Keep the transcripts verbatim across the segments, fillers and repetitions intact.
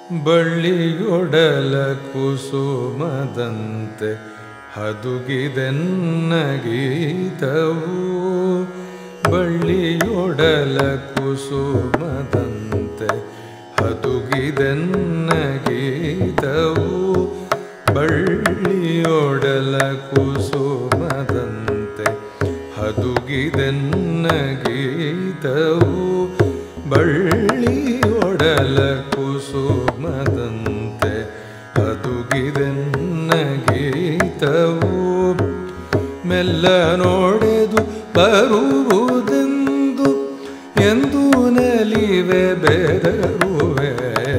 ಬಳ್ಳಿಯೊಡಲ ಕುಸುಮದಂತೆ ಹದುಗಿದೆನ್ನ ಗೀತವು ಬಳ್ಳಿಯೊಡಲ ಕುಸುಮದಂತೆ ಹದುಗಿದೆನ್ನ ಗೀತವು ಬಳ್ಳಿಯೊಡಲ ಕುಸುಮದಂತೆ ಹದುಗಿದೆನ್ನ ಗೀತವು ಬಳ್ಳಿಯೊಡಲ ಕುಸುಮದಂತೆ ಹದುಗಿದೆನ್ನ ಗೀತವು ಮೆಲ್ಲ ನೋಡೆದು ಬರುವುದೆಂದು ಎಂದು ನಲಿವೆ ಬೆದರುವೆ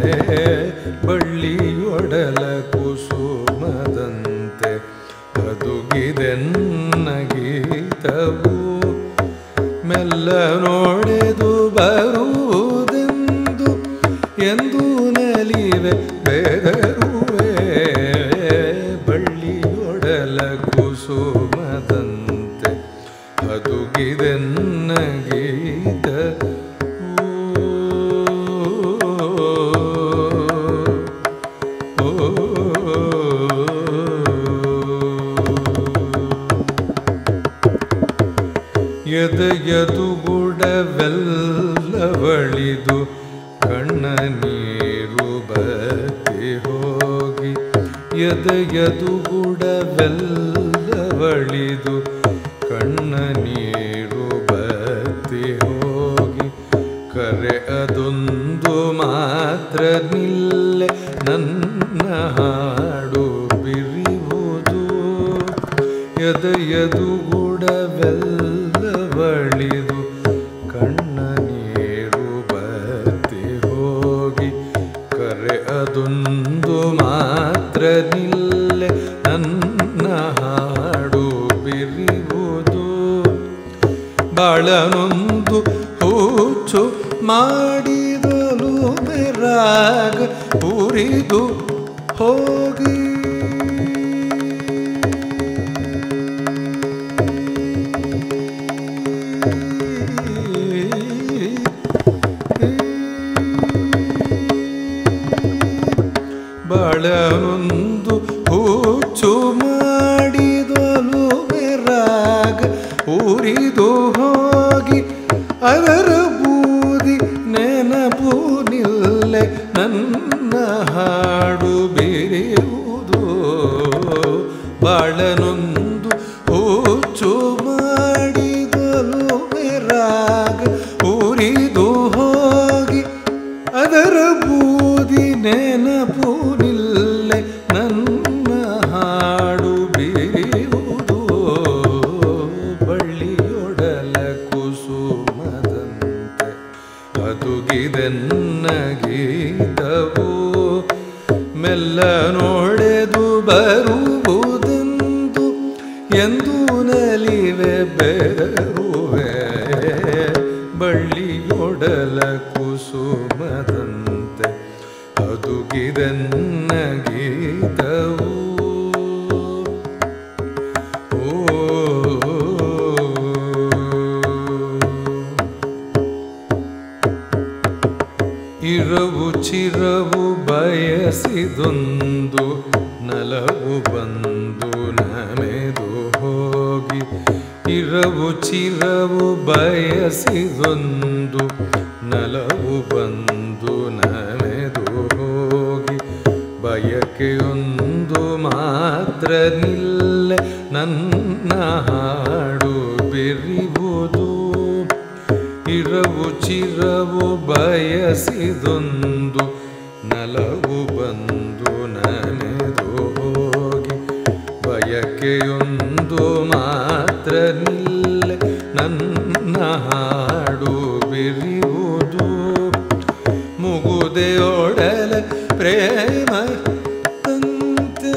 ಬಳ್ಳಿಯೊಡಲ ಕುಸುಮದಂತೆ ಹದುಗಿದೆನ್ನ ಗೀತವು ಮೆಲ್ಲ ನೋಡೆದು ಬರುವುದೆಂದು ಎಂದು ನಲಿವೆ ಬೆದರುವೆ ಬಳ್ಳಿಯೊಡಲ ಕುಸುಮದಂತೆ ಹದುಗಿದೆನ್ನ ಗೀತವು ಎದೆಯದುಗುಡವೆಲ್ಲವಳಿದು ಕಣ್ಣ ನೀರು ಬತ್ತಿ ಹೋಗಿ ಎದೆಯದುಗುಡವೆಲ್ಲವಳಿದು ಕಣ್ಣ ನೀರು ಬತ್ತಿ ಹೋಗಿ ಕರೆ ಅದೊಂದು ಮಾತ್ರ ನಿಲ್ಲೆ ನನ್ನ ಹಾಡು ಬಿರಿಯುವುದು ಎದೆಯದುಗುಡವೆಲ್ಲವಳಿದು ಕಣ್ಣ ನೀರು ಬತ್ತಿ ಹೋಗಿ ಕರೆ ಅದೊಂದು ಮಾತ್ರ ನಿಲ್ಲೆ ನನ್ನ ಹಾಡು ಬಿರಿಯುವುದು ಬಾಳನೊಂದು ಹುಚ್ಚು ಮಾಡಿದಲು ಬೆರಾಗ ಉರಿದು ಹೋಗಿ ಬಾಳನೊಂದು ಹುಚ್ಚು ಮಾಡಿದಲು ಬೆರಾಗ ಉರಿದು ಹೋಗಿ ಅದರ ಬೂದಿ ನೆನಪು ನಿಲ್ಲೆ ನನ್ನ ಹಾಡು ಬಿರಿಯುವುದು ಬಾಳನೊಂದು ಹುಚ್ಚು ಮಾಡಿದಲು ಬೆರಾಗ ಉರಿದು ಹೋಗಿ ಅದರ ಬೂದಿ ನೆನಪು ನಿಲ್ಲೆ ನನ್ನ ಹಾಡು ಬಿರಿಯುವುದು ಬಳ್ಳಿಯೊಡಲ ಕುಸುಮದಂತೆ ಹದುಗಿದೆನ್ನ ಗೀತವು ಮೆಲ್ಲ ನೋಡೆದು ಬರುವುದೆಂದು ಎಂದು ನಲಿವೆ ಬೆದರುವೆ ಬಳ್ಳಿಯೊಡಲ ಕುಸುಮದಂತೆ ಹದುಗಿದೆನ್ನ ಗೀತವು ಇರವು ಚಿರವು ಬಯಸಿದೊಂದು ನಲವು ಬಂದು ನಮೆದು ಹೋಗಿ ಇರವು ಚಿರವು ಬಯಸಿದೊಂದು ನಲವು ಬಂದು ನಮೆದು ಹೋಗಿ ಬಯಕೆಯೊಂದು ಮಾತ್ರ ನಿಲ್ಲೆ ನನ್ನ ಹಾಡು ಬಿರಿಯುವುದು ಇರವು ಚಿರವು ಬಯಸಿದೊಂದು ನಲವು ಬಂದು ನಮೆದು ಹೋಗಿ ಬಯಕೆಯೊಂದು ಮಾತ್ರ ನಿಲ್ಲೆ ನನ್ನ ಹಾಡು ಬಿರಿಯುವುದು ಮುಗುದೆಯೊಡಲ ಪ್ರೇಮ ತಂತೆ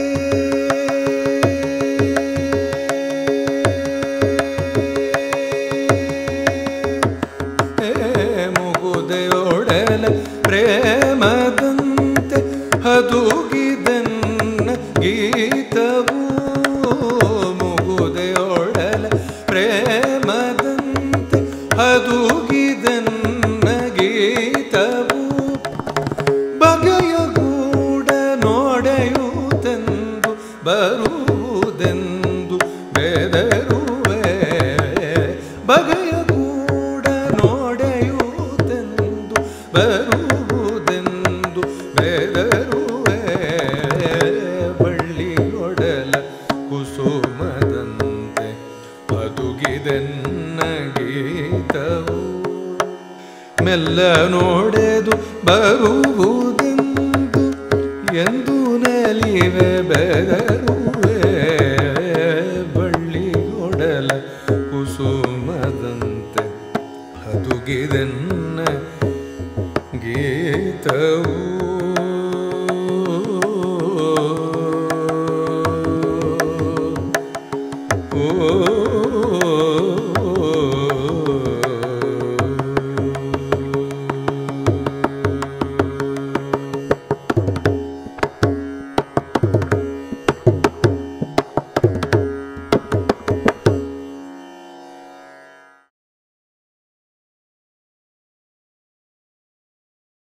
ಮುಗುದೆಯೊಡಲ ಪ್ರೇಮದಂತೆ ಹದುಗಿದೆನ್ನ ಗೀತವು ಮುಗುದೆಯೊಡಲ ಪ್ರೇಮದಂತೆ ಹದುಗಿದೆನ್ನ ಗೀತವು ಬಗೆಯ ಬರುವುದೆಂದು ಬೆದರುವೆ ಬಳ್ಳಿಯೊಡಲ ಕುಸುಮದಂತೆ ಬದುಕಿದೆನ್ನ ಗೀತವು ಮೆಲ್ಲ ನೋಡೆದು ಬರುವುದೆಂದು ಎಂದು ನಲಿವೆ ಬೆದರುವೆ ಬಳ್ಳಿಯೊಡಲ ಕುಸುಮದಂತೆ ಬದುಕಿದೆನ್ನ ಗೀತವು